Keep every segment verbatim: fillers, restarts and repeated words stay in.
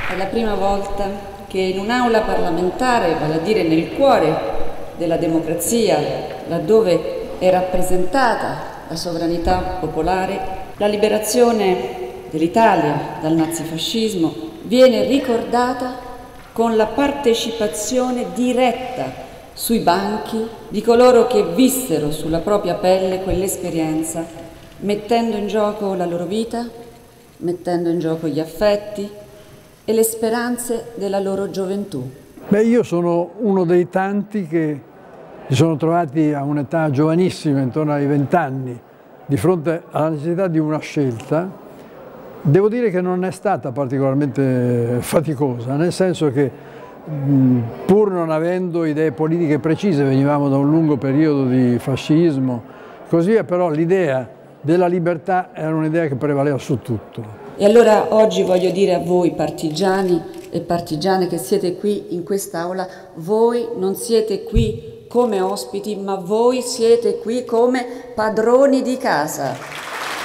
È la prima volta che in un'aula parlamentare, vale a dire nel cuore della democrazia, laddove è rappresentata la sovranità popolare, la liberazione dell'Italia dal nazifascismo viene ricordata con la partecipazione diretta sui banchi di coloro che vissero sulla propria pelle quell'esperienza, mettendo in gioco la loro vita, mettendo in gioco gli affetti e le speranze della loro gioventù. Beh, io sono uno dei tanti che si sono trovati a un'età giovanissima, intorno ai vent'anni, di fronte alla necessità di una scelta. Devo dire che non è stata particolarmente faticosa, nel senso che pur non avendo idee politiche precise, venivamo da un lungo periodo di fascismo, così però l'idea della libertà era un'idea che prevaleva su tutto. E allora oggi voglio dire a voi partigiani e partigiane che siete qui in quest'aula, voi non siete qui come ospiti, ma voi siete qui come padroni di casa.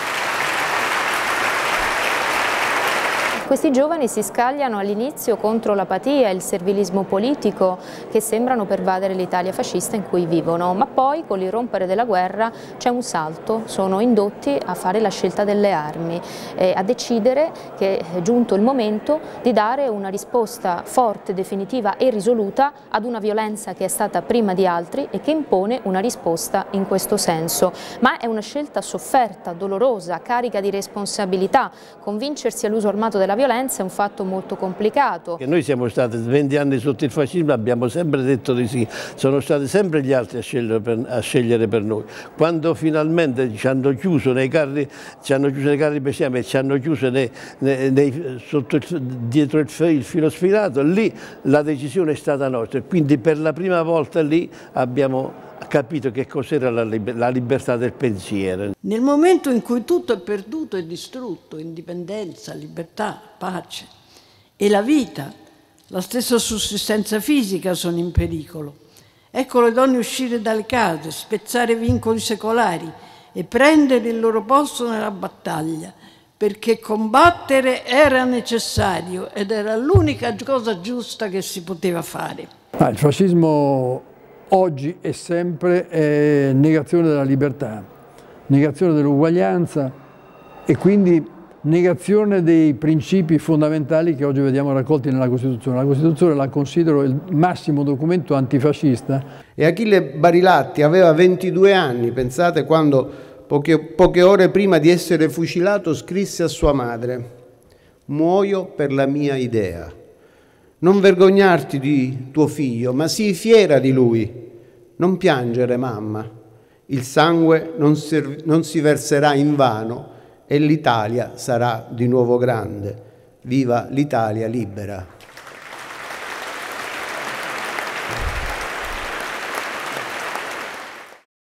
Questi giovani si scagliano all'inizio contro l'apatia e il servilismo politico che sembrano pervadere l'Italia fascista in cui vivono, ma poi con l'irrompere della guerra c'è un salto, sono indotti a fare la scelta delle armi, eh, a decidere che è giunto il momento di dare una risposta forte, definitiva e risoluta ad una violenza che è stata prima di altri e che impone una risposta in questo senso. Ma è una scelta sofferta, dolorosa, carica di responsabilità. Convincersi all'uso armato della violenza è un fatto molto complicato. Noi siamo stati venti anni sotto il fascismo, abbiamo sempre detto di sì, sono stati sempre gli altri a scegliere per, a scegliere per noi. Quando finalmente ci hanno chiuso nei carri, ci hanno chiuso nei carri bestiame e ci hanno chiuso nei, nei, nei, sotto il, dietro il, il filo sfilato, lì la decisione è stata nostra e quindi per la prima volta lì abbiamo capito che cos'era la, liber la libertà del pensiero. Nel momento in cui tutto è perduto e distrutto, indipendenza, libertà, pace e la vita, la stessa sussistenza fisica sono in pericolo. Ecco le donne uscire dalle case, spezzare vincoli secolari e prendere il loro posto nella battaglia, perché combattere era necessario ed era l'unica cosa giusta che si poteva fare. Ah, il fascismo oggi è sempre eh, negazione della libertà, negazione dell'uguaglianza e quindi negazione dei principi fondamentali che oggi vediamo raccolti nella Costituzione. La Costituzione la considero il massimo documento antifascista. E Achille Barilatti aveva ventidue anni, pensate, quando poche, poche ore prima di essere fucilato scrisse a sua madre: «Muoio per la mia idea. Non vergognarti di tuo figlio, ma sii fiera di lui. Non piangere, mamma. Il sangue non, non si verserà in vano e l'Italia sarà di nuovo grande. Viva l'Italia libera!»